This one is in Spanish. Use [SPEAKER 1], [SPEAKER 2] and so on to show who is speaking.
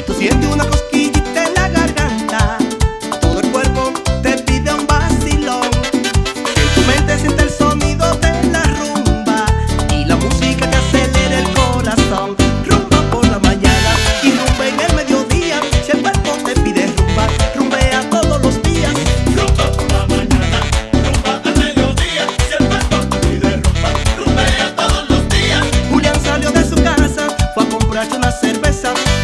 [SPEAKER 1] tú sientes una cosquillita en la garganta, todo el cuerpo te pide un vacilón. En tu mente siente el sonido de la rumba y la música te acelera el corazón. Rumba por la mañana y rumba en el mediodía. Si el cuerpo te pide rumba, rumbea todos los días.
[SPEAKER 2] Rumba por la mañana, rumba al mediodía. Si el cuerpo te pide rumba, rumbea todos los días.
[SPEAKER 1] Julián salió de su casa, fue a comprarse una cerveza.